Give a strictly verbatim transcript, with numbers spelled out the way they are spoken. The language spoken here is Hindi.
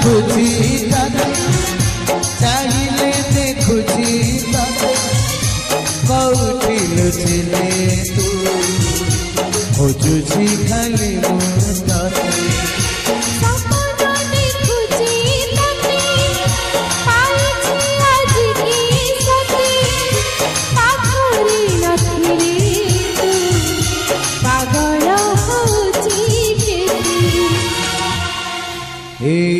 देखुची चाहिए देखुची कौटी लुचिले तू खोजुची खाली मुझे Hey